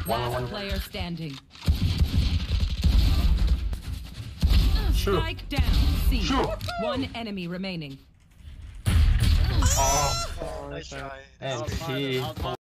Last 1-on-1. player standing. Shoot. Strike down. C. Shoot. One enemy remaining. Oh, Nice try. and That was he. mine.